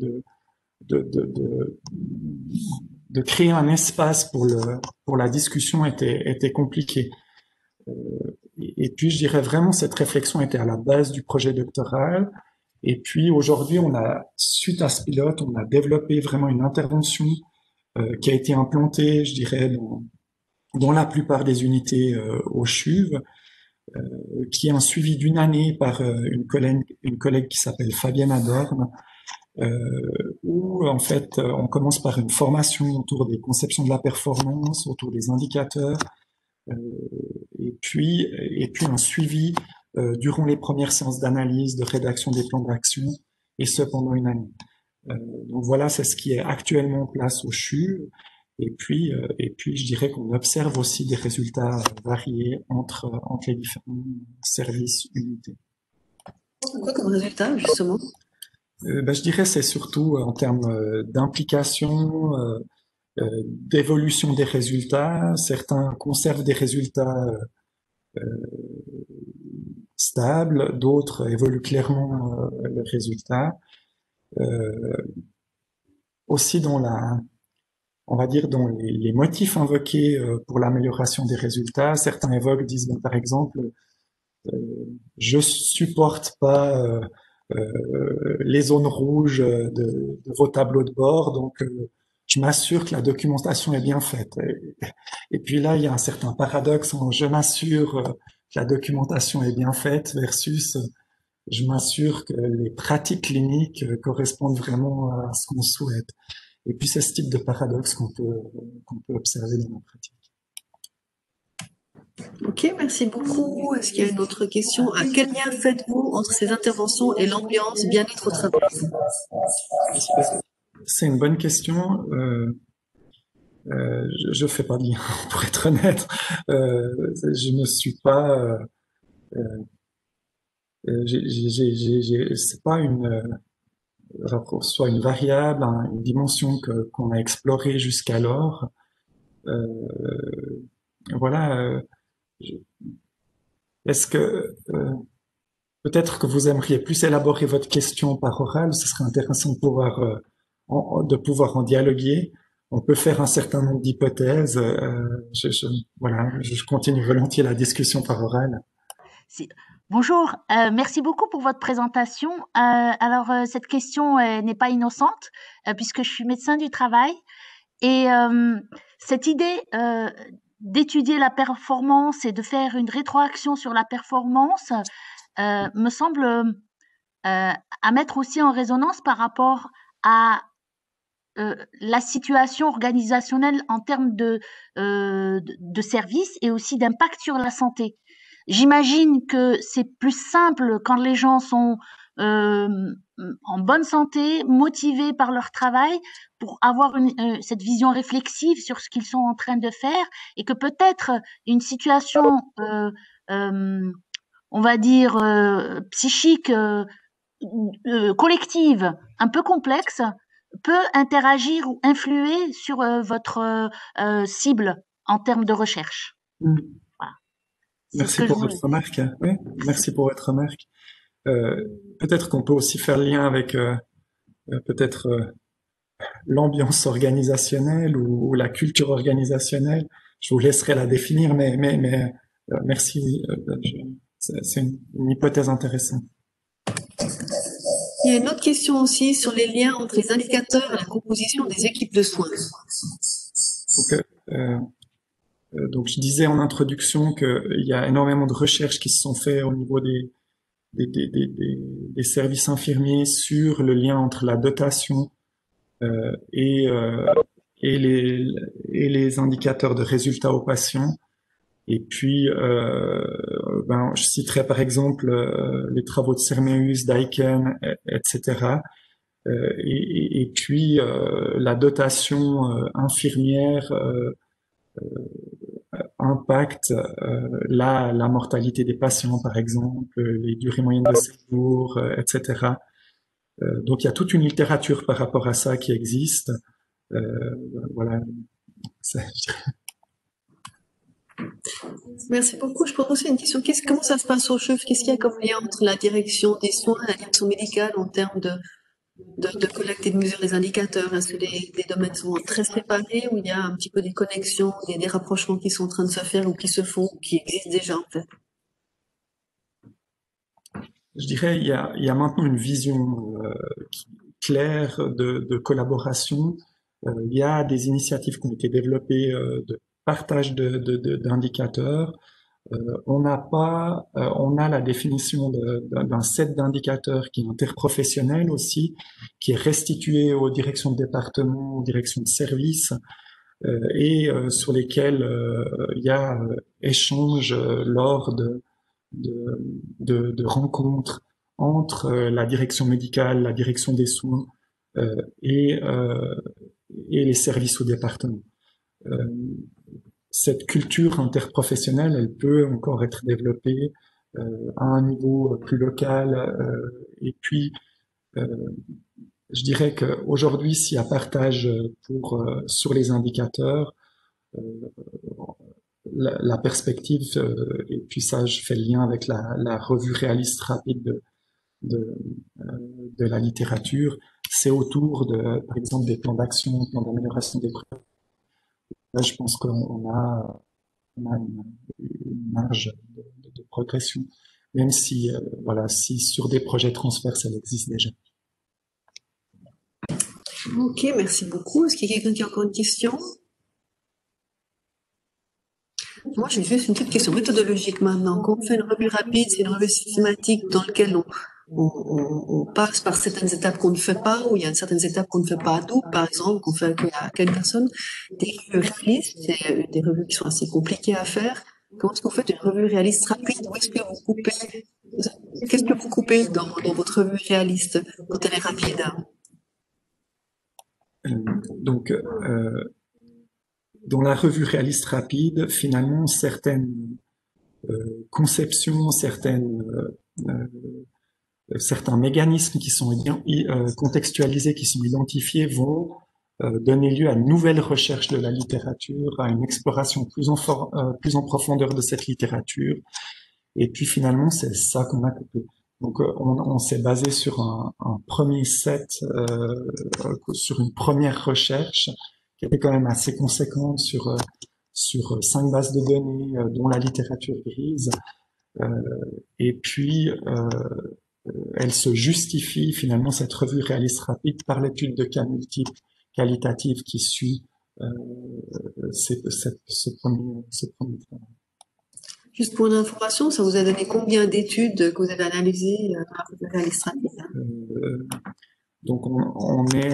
de créer un espace pour la discussion était compliqué. Et puis, je dirais vraiment, cette réflexion était à la base du projet doctoral. Et puis, aujourd'hui, suite à ce pilote, on a développé vraiment une intervention qui a été implantée, je dirais, dans la plupart des unités au CHUV, qui est un suivi d'une année par une collègue qui s'appelle Fabienne Adorne, où en fait on commence par une formation autour des conceptions de la performance, autour des indicateurs, et puis un suivi durant les premières séances d'analyse, de rédaction des plans d'action, et ce pendant une année. Donc voilà, c'est ce qui est actuellement en place au CHU. Et puis je dirais qu'on observe aussi des résultats variés entre les différents services, unités. Quoi comme résultat, justement? Je dirais c'est surtout en termes d'implication, d'évolution des résultats. Certains conservent des résultats stables, d'autres évoluent clairement le résultat. Aussi on va dire dans les motifs invoqués pour l'amélioration des résultats, certains disent par exemple, je supporte pas les zones rouges de vos tableaux de bord, donc je m'assure que la documentation est bien faite. Et puis là, il y a un certain paradoxe, je m'assure que la documentation est bien faite versus je m'assure que les pratiques cliniques correspondent vraiment à ce qu'on souhaite. Et puis c'est ce type de paradoxe qu'on peut observer dans la pratique. Ok, merci beaucoup. Est-ce qu'il y a une autre question? Quel lien faites-vous entre ces interventions et l'ambiance bien-être au travail? C'est une bonne question. Je fais pas de lien, pour être honnête. Je ne suis pas. C'est pas soit une variable, une dimension qu'on a explorée jusqu'alors. Voilà. Est-ce que peut-être que vous aimeriez plus élaborer votre question par oral? Ce serait intéressant de pouvoir en dialoguer. On peut faire un certain nombre d'hypothèses. Voilà, je continue volontiers la discussion par oral. Bonjour, merci beaucoup pour votre présentation. Alors, cette question n'est pas innocente puisque je suis médecin du travail et cette idée d'étudier la performance et de faire une rétroaction sur la performance me semble à mettre aussi en résonance par rapport à la situation organisationnelle en termes de services et aussi d'impact sur la santé. J'imagine que c'est plus simple quand les gens sont en bonne santé, motivés par leur travail, pour avoir cette vision réflexive sur ce qu'ils sont en train de faire, et que peut-être une situation, on va dire, psychique, collective, un peu complexe, peut interagir ou influer sur votre cible en termes de recherche. Merci pour votre remarque. Oui, merci pour votre remarque. Peut-être qu'on peut aussi faire le lien avec peut-être l'ambiance organisationnelle ou la culture organisationnelle. Je vous laisserai la définir, mais merci. C'est une hypothèse intéressante. Il y a une autre question aussi sur les liens entre les indicateurs et la composition des équipes de soins. Donc, je disais en introduction qu'il y a énormément de recherches qui se sont faites au niveau des services infirmiers sur le lien entre la dotation et les indicateurs de résultats aux patients. Et puis, je citerai par exemple les travaux de Sermeus, d'Aiken, etc. Et puis la dotation infirmière impacte la mortalité des patients, par exemple, les durées moyennes de séjour, etc. Donc il y a toute une littérature par rapport à ça qui existe. Voilà. Merci beaucoup. Je pose aussi une question. Comment ça se passe au CHUV? Qu'est-ce qu'il y a comme lien entre la direction des soins et la direction médicale en termes de collecte et de mesure des indicateurs? Est-ce que les domaines sont très séparés ou il y a un petit peu des connexions, des rapprochements qui sont en train de se faire ou qui se font, ou qui existent déjà en fait? Je dirais il y a maintenant une vision claire de collaboration. Il y a des initiatives qui ont été développées de partage d'indicateurs. On a la définition d'un set d'indicateurs qui est interprofessionnel aussi, qui est restitué aux directions de département, aux directions de services, et sur lesquels il y a échange lors de rencontres entre la direction médicale, la direction des soins euh, et, euh, et les services au département. Euh, cette culture interprofessionnelle, elle peut encore être développée à un niveau plus local. Et puis, euh, je dirais qu'aujourd'hui, s'il y a partage sur les indicateurs, euh, la perspective, et puis ça, je fais le lien avec la revue réaliste rapide de, euh, de la littérature, c'est autour par exemple, des plans d'action, plans d'amélioration des pratiques. Là, je pense on a une marge de progression, même si, si sur des projets transverses, elle existe déjà. Ok, merci beaucoup. Est-ce qu'il y a quelqu'un qui a encore une question? Moi, j'ai juste une petite question méthodologique maintenant. Quand on fait une revue rapide, c'est une revue systématique dans laquelle on passe par certaines étapes qu'on ne fait pas, ou il y a certaines étapes qu'on ne fait pas à tout. Par exemple, qu'on fait à quelle personne. Des revues réalistes, c'est des revues qui sont assez compliquées à faire. Comment est-ce que vous faites une revue réaliste rapide? Où est-ce que vous coupez? Qu'est-ce que vous coupez dans votre revue réaliste quand elle est rapide? Donc, dans la revue réaliste rapide, finalement, certaines conceptions, certains mécanismes qui sont contextualisés, qui sont identifiés, vont donner lieu à une nouvelle recherche de la littérature, à une exploration plus en profondeur de cette littérature. Et puis finalement, c'est ça qu'on a coupé. Donc on s'est basé sur un premier set, sur une première recherche qui était quand même assez conséquente sur 5 bases de données, dont la littérature grise. Et puis elle se justifie finalement, cette revue réaliste rapide, par l'étude de cas multiples qualitative qui suit ce premier travail. Juste pour une information, ça vous a donné combien d'études que vous avez analysées dans la revue réaliste rapide? Donc on est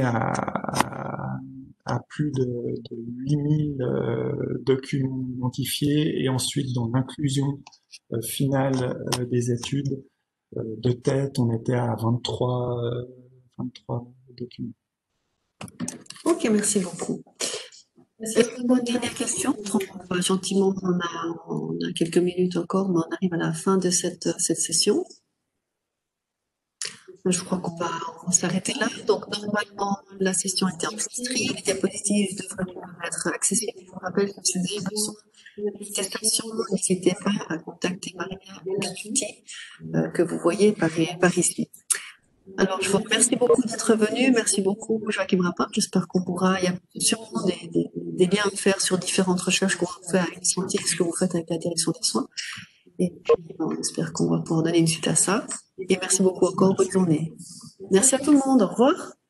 à plus de 8000 documents identifiés, et ensuite dans l'inclusion finale des études de tête, on était à 23 documents. Ok, merci beaucoup. Une dernière question. Gentiment, on a quelques minutes encore, mais on arrive à la fin de cette session. Je crois qu'on va s'arrêter là. Donc, normalement, la session était enregistrée. Les diapositives devraient être accessibles. Je vous rappelle que si vous avez besoin de testation, n'hésitez pas à contacter Maria Lastuti, que vous voyez par ici. Alors, je vous remercie beaucoup d'être venu. Merci beaucoup, Joachim Rapin. J'espère qu'on pourra, il y a sûrement des liens à faire sur différentes recherches qu'on fait à une santé, ce que vous faites avec la direction des soins. Et puis, on espère qu'on va pouvoir donner une suite à ça. Et merci beaucoup encore. Bonne journée. Merci à tout le monde. Au revoir.